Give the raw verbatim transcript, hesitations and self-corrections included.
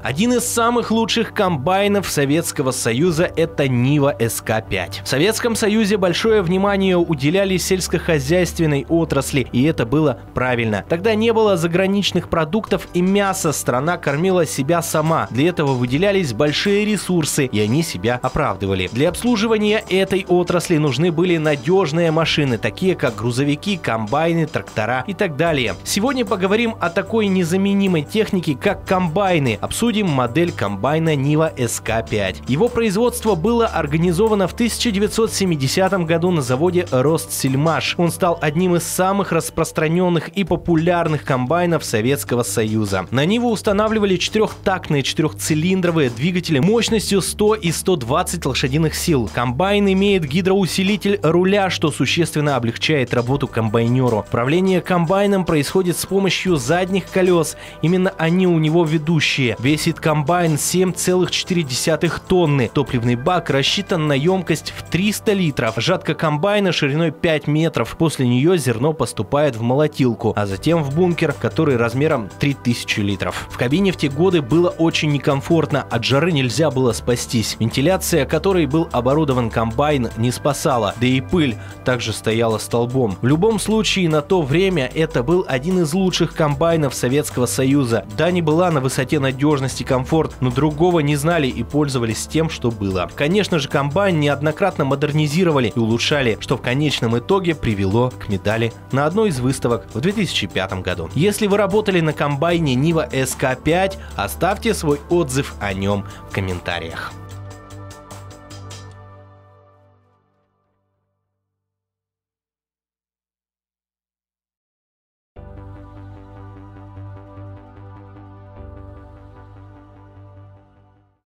Один из самых лучших комбайнов Советского Союза – это Нива эс ка пять. В Советском Союзе большое внимание уделяли сельскохозяйственной отрасли, и это было правильно. Тогда не было заграничных продуктов и мяса, страна кормила себя сама. Для этого выделялись большие ресурсы, и они себя оправдывали. Для обслуживания этой отрасли нужны были надежные машины, такие как грузовики, комбайны, трактора и так далее. Сегодня поговорим о такой незаменимой технике, как комбайны. Обсудим модель комбайна Нива эс ка пять. Его производство было организовано в тысяча девятьсот семидесятом году на заводе Ростсельмаш. Он стал одним из самых распространенных и популярных комбайнов Советского Союза. На Ниву устанавливали четырехтактные четырехцилиндровые двигатели мощностью сто и сто двадцать лошадиных сил. Комбайн имеет гидроусилитель руля, что существенно облегчает работу комбайнеру. Управление комбайном происходит с помощью задних колес. Именно они у него ведущие. Весит комбайн семь целых четыре десятых тонны. Топливный бак рассчитан на емкость в триста литров. Жатка комбайна шириной пять метров. После нее зерно поступает в молотилку, а затем в бункер, который размером три тысячи литров. В кабине в те годы было очень некомфортно. От жары нельзя было спастись. Вентиляция, которой был оборудован комбайн, не спасала. Да и пыль также стояла столбом. В любом случае, на то время это был один из лучших комбайнов Советского Союза. Да, не была на высоте надежности и комфорт, но другого не знали и пользовались тем, что было. Конечно же, комбайн неоднократно модернизировали и улучшали, что в конечном итоге привело к медали на одной из выставок в две тысячи пятом году. Если вы работали на комбайне Нива эс ка пять, оставьте свой отзыв о нем в комментариях.